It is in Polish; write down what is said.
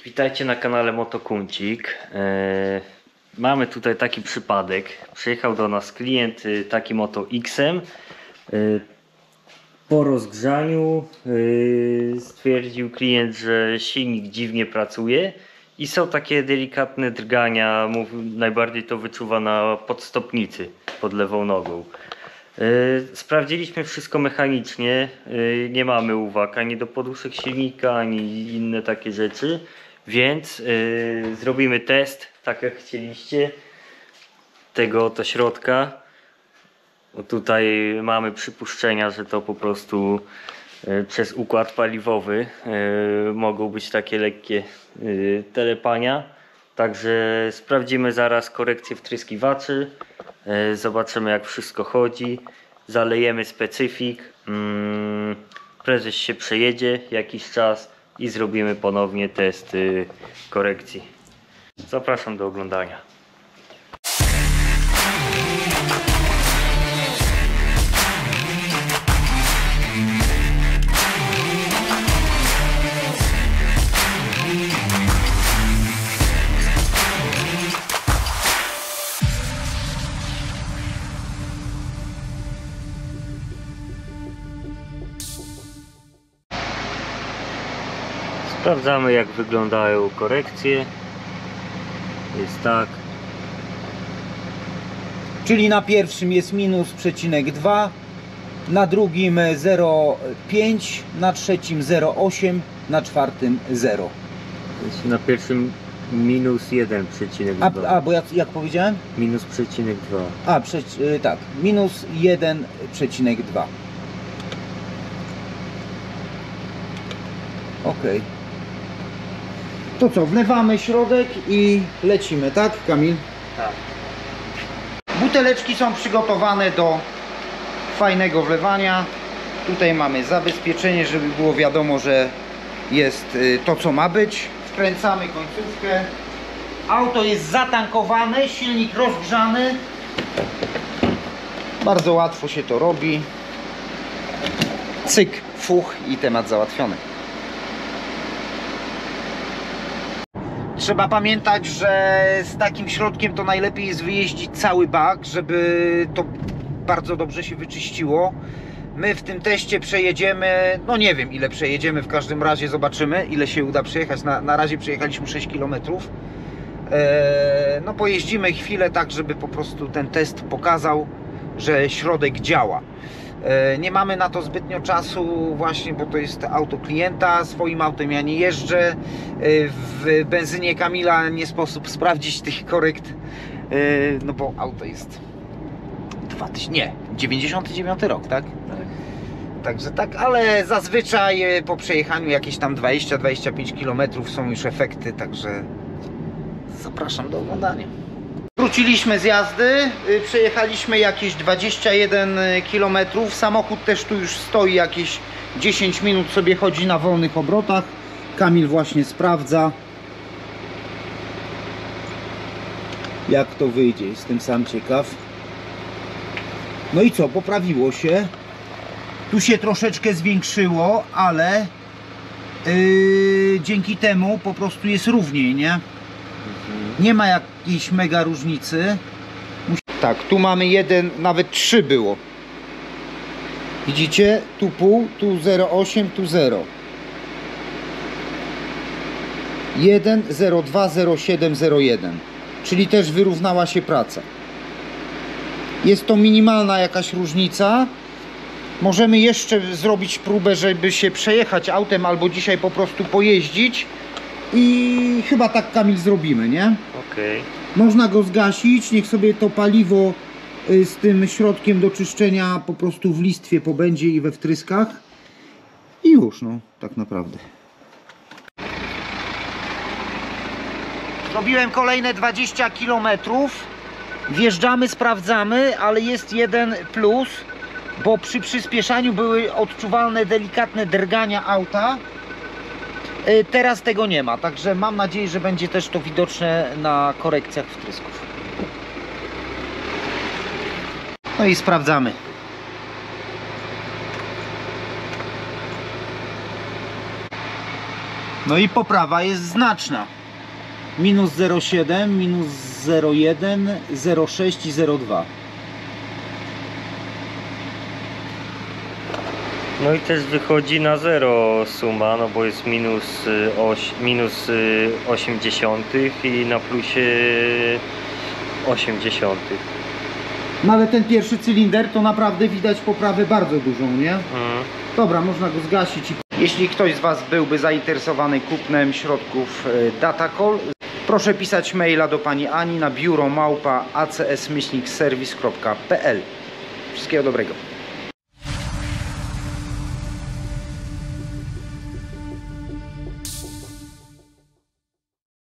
Witajcie na kanale Motokuncik. Mamy tutaj taki przypadek. Przyjechał do nas klient takim oto X-em. Po rozgrzaniu stwierdził klient, że silnik dziwnie pracuje i są takie delikatne drgania. Najbardziej to wyczuwa na podstopnicy pod lewą nogą. Sprawdziliśmy wszystko mechanicznie, nie mamy uwag ani do poduszek silnika, ani inne takie rzeczy, więc zrobimy test, tak jak chcieliście, tego oto środka. Bo tutaj mamy przypuszczenia, że to po prostu przez układ paliwowy mogą być takie lekkie telepania. Także sprawdzimy zaraz korekcję wtryskiwaczy. Zobaczymy, jak wszystko chodzi. Zalejemy specyfik. Prezes się przejedzie jakiś czas i zrobimy ponownie test korekcji. Zapraszam do oglądania. Sprawdzamy, jak wyglądają korekcje. Jest tak. Czyli na pierwszym jest minus przecinek 2, na drugim 0,5, na trzecim 0,8, na czwartym 0. Na pierwszym minus 1,2. Bo jak powiedziałem? Minus przecinek 2. Tak, minus 1,2. Ok. To co, wlewamy środek i lecimy, tak, Kamil? Tak. Buteleczki są przygotowane do fajnego wlewania. Tutaj mamy zabezpieczenie, żeby było wiadomo, że jest to, co ma być. Wkręcamy końcówkę. Auto jest zatankowane, silnik rozgrzany. Bardzo łatwo się to robi. Cyk, fuch i temat załatwiony. Trzeba pamiętać, że z takim środkiem to najlepiej jest wyjeździć cały bak, żeby to bardzo dobrze się wyczyściło. My w tym teście przejedziemy, no nie wiem ile przejedziemy, w każdym razie zobaczymy ile się uda przejechać. Na razie przejechaliśmy 6 km. No pojeździmy chwilę tak, żeby po prostu ten test pokazał, że środek działa. Nie mamy na to zbytnio czasu właśnie, bo to jest auto klienta, swoim autem ja nie jeżdżę. W benzynie Kamila nie sposób sprawdzić tych korekt, no bo auto jest 99 rok, tak? Tak. Także tak, ale zazwyczaj po przejechaniu jakieś tam 20-25 km są już efekty, także zapraszam do oglądania. Wróciliśmy z jazdy, przejechaliśmy jakieś 21 km, samochód też tu już stoi jakieś 10 minut, sobie chodzi na wolnych obrotach. Kamil właśnie sprawdza, jak to wyjdzie, jestem sam ciekaw. No i co, poprawiło się, tu się troszeczkę zwiększyło, ale dzięki temu po prostu jest równiej, nie? Nie ma jakiejś mega różnicy. Tak, tu mamy 1, nawet 3 było. Widzicie? Tu pół, tu 0,8, tu 0. 1, 0,2, 0,7, 0,1. Czyli też wyrównała się praca. Jest to minimalna jakaś różnica. Możemy jeszcze zrobić próbę, żeby się przejechać autem albo dzisiaj po prostu pojeździć. I chyba tak, Kamil, zrobimy, nie? Okej. Można go zgasić, niech sobie to paliwo z tym środkiem do czyszczenia po prostu w listwie pobędzie i we wtryskach. I już, no, tak naprawdę. Zrobiłem kolejne 20 km. Wjeżdżamy, sprawdzamy, ale jest jeden plus, bo przy przyspieszaniu były odczuwalne delikatne drgania auta. Teraz tego nie ma, także mam nadzieję, że będzie też to widoczne na korekcjach wtrysków. No i sprawdzamy. No i poprawa jest znaczna. Minus 0,7, minus 0,1, 0,6 i 0,2. No i też wychodzi na zero suma, no bo jest minus 0,8 i na plusie 0,8. No ale ten pierwszy cylinder to naprawdę widać poprawę bardzo dużą, nie? Dobra, można go zgasić. Jeśli ktoś z Was byłby zainteresowany kupnem środków Datacall, proszę pisać maila do pani Ani na biuro@acs-serwis.pl. Wszystkiego dobrego.